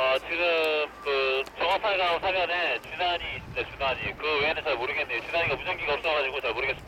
지금 그 정화사가 사면에 준환이 있습니다. 준환이 그 외에는 잘 모르겠네요. 준환이가 무전기가 없어가지고 잘 모르겠습니다.